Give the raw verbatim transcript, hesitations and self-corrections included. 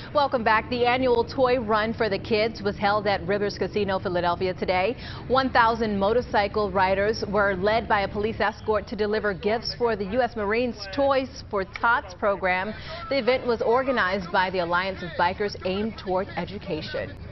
Welcome back. The annual Toy Run for the Kids was held at Rivers Casino, Philadelphia today. one thousand motorcycle riders were led by a police escort to deliver gifts for the U S Marines Toys for Tots program. The event was organized by the Alliance of Bikers aimed toward education.